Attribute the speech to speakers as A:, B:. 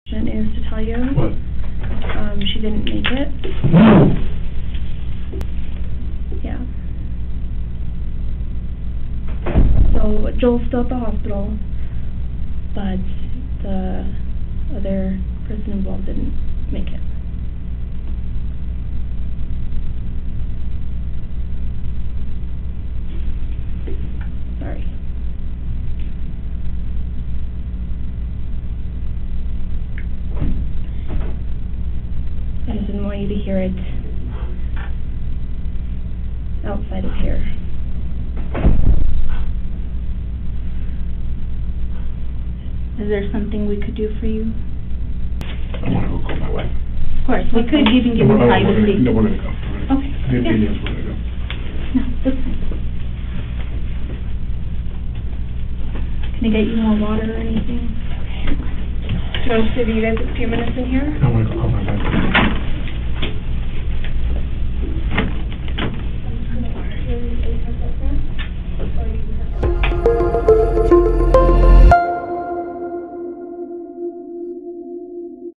A: is to tell you.
B: What?
A: She didn't make it. Yeah. So Joel's still at the hospital, but the other person involved didn't make it. Sorry. I just didn't want you to hear it outside of here. Is there something we could do for you?
B: I want to go call my wife.
A: Of course, we could even give you privacy.
B: No, we're going to go.
A: Okay.
B: Yes,
A: Yeah.
B: we're going to go.
A: No, that's fine. Can I get you more water or anything? Do you want us to give you guys a few minutes in here?
B: I want to go call my wife.